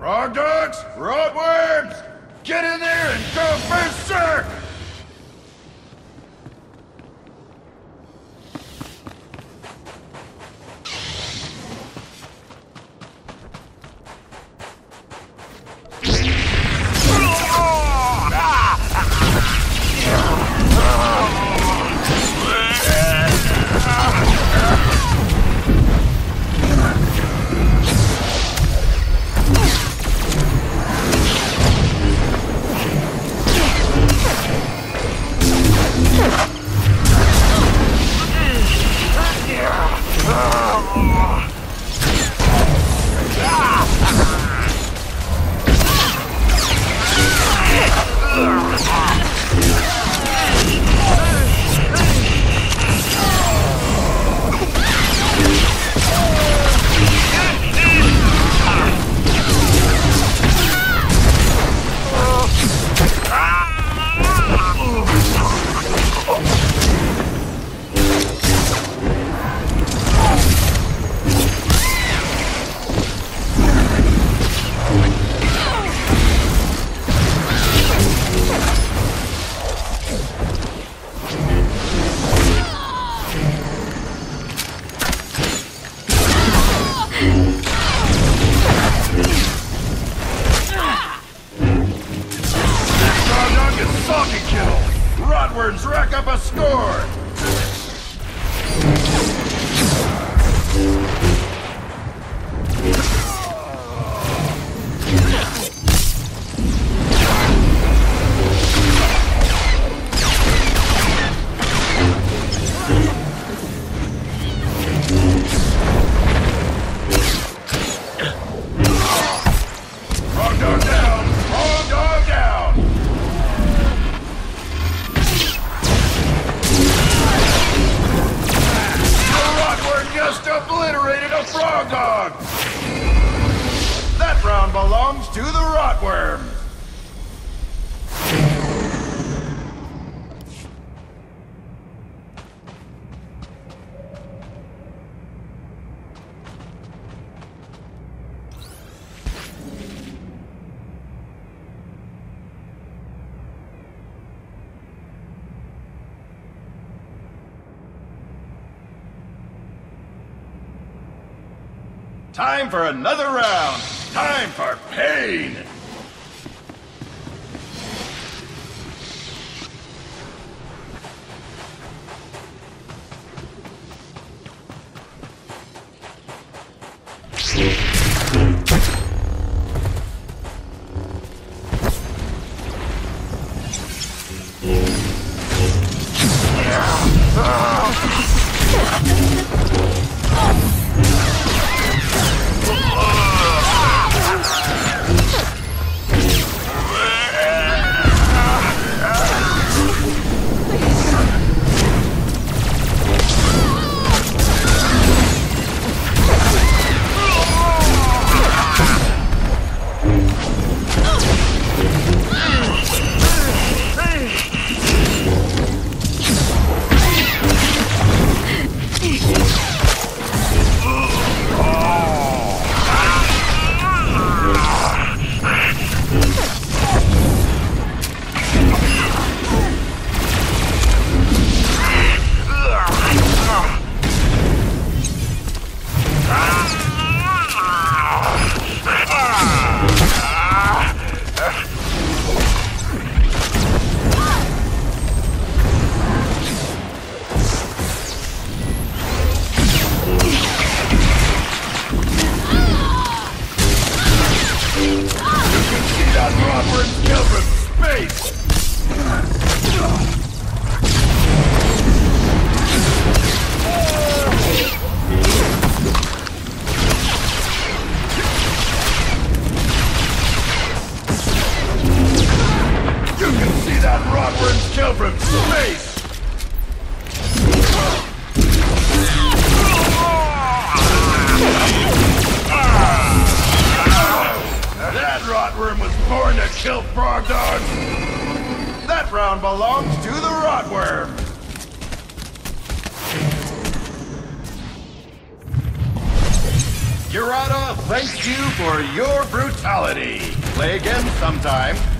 Frog dogs, rotworms, get in there and go berserk! Rotworms rack up a score! Frog dog down! Frog dog down! Just obliterated a frog dog! That round belongs to the rotworm! Time for another round! Time for pain! Kill from space! That rotworm was born to kill frog dogs! That round belongs to the rotworm! Juggernaut, thank you for your brutality. Play again sometime.